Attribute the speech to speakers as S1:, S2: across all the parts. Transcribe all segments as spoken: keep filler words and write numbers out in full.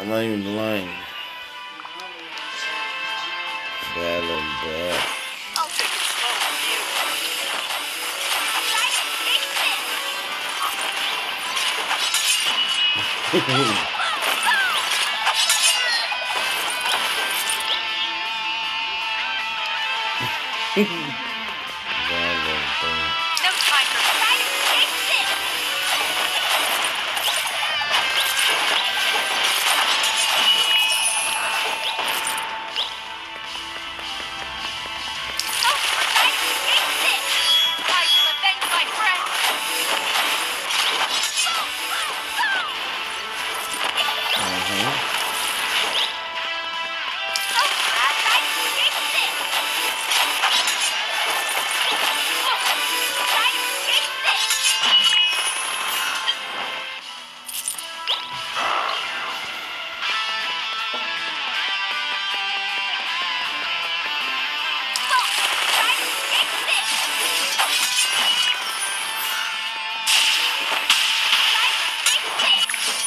S1: I'm not even lying. Bad little bad.
S2: I'll take it slow with you.
S1: Bad little thing.
S2: No time for try to fix it. Oh, try to fix it. I will avenge my friend.
S1: Mm-hmm.
S2: Oh, try to fix it. Try to fix it. Try to fix it. Try to fix it.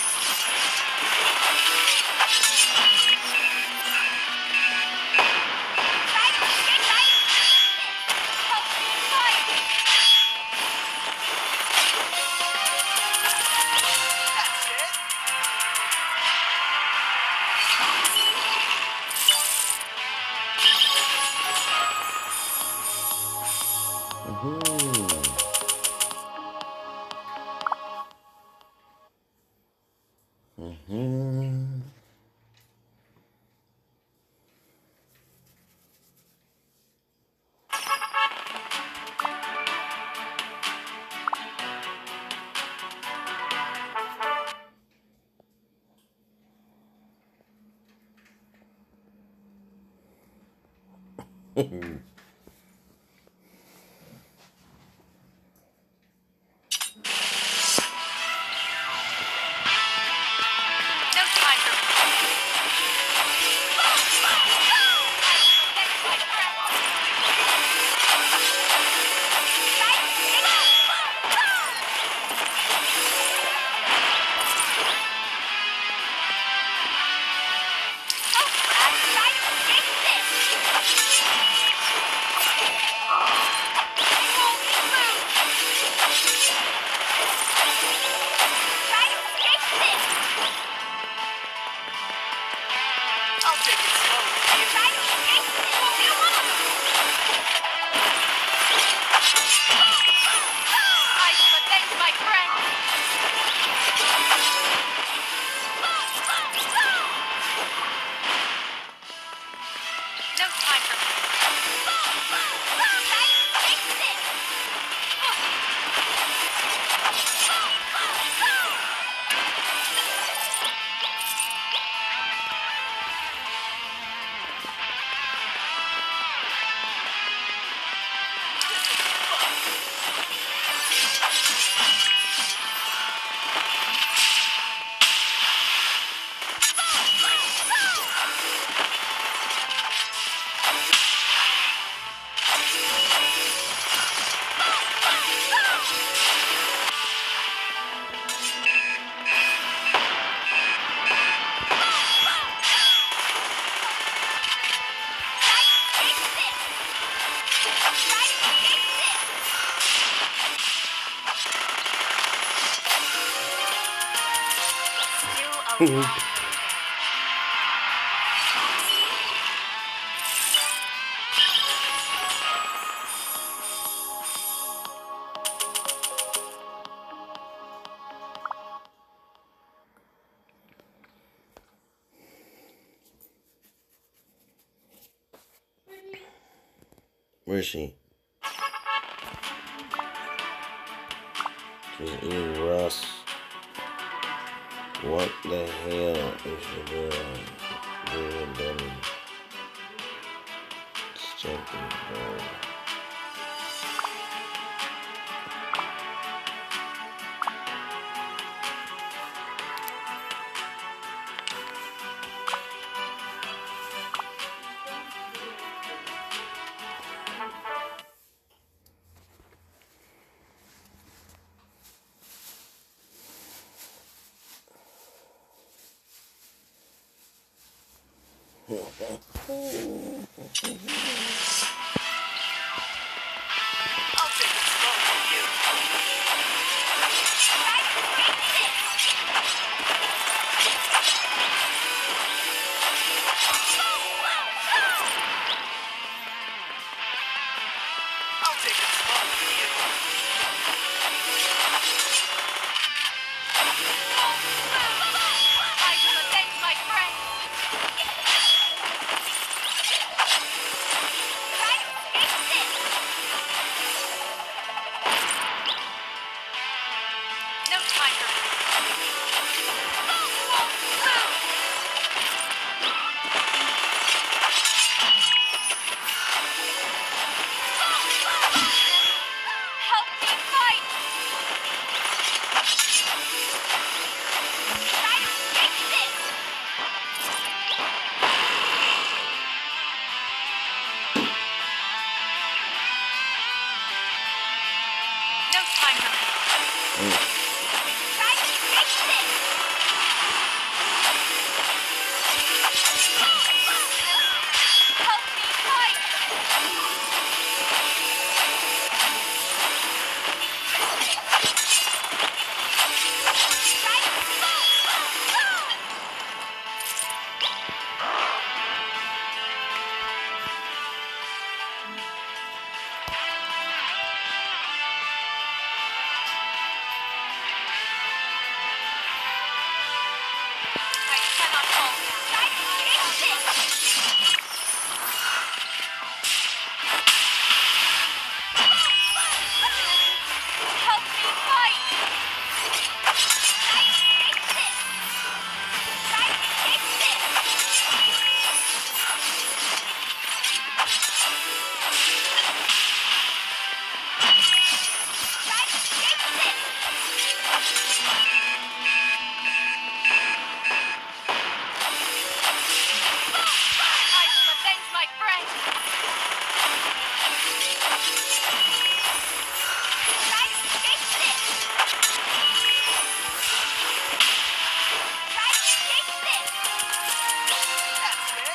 S2: Try to fix it. Help me fight. That's it.
S1: Mm-hmm. Mm-hmm.
S2: No time for I'll take it slow with you. Try to fix it. I will avenge my friend. No time for Try to fix it. Try to fix it. Try to fix it. Still alive.
S1: Where is she? She's eating Russ. What the hell is she doing? Doing them something, bro.
S2: take it slow with you. Try to fix it. I'll take it slow with you. I will avenge my friend. Try to fix it. No time for help me fight. Try to fix it. No time for Try to fix it. Help me fight. Try to I cannot hold. Try to fix it. Help me fight. Try to fix it. Try to fix it. Try to fix it. I will avenge my friend. Try to fix it. Try to fix it. That's it.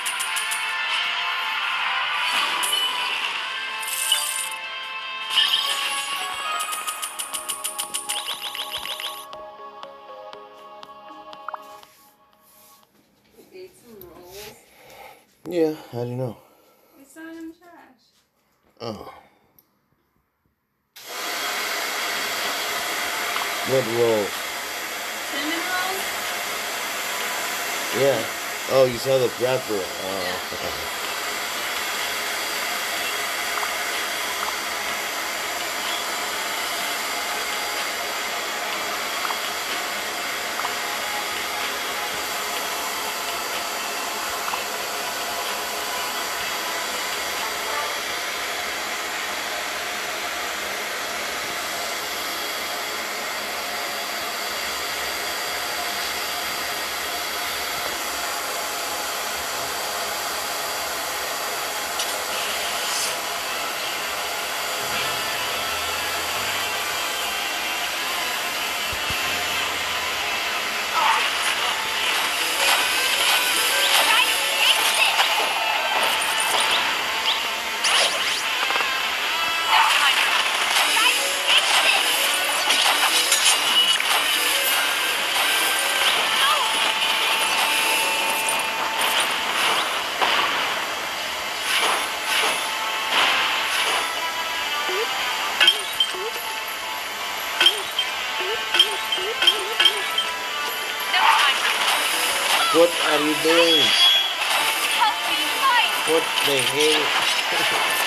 S3: We ate some rolls.
S1: Yeah, how do you know?
S3: We saw it in the trash.
S1: Oh. What rolls?
S3: Cinnamon rolls?
S1: Yeah. Oh, you saw the wrapper. Oh.
S2: Try to fix it. No time for Try to fix it. No. No time for
S1: What are you doing?
S2: Help me fight.
S1: What the hell?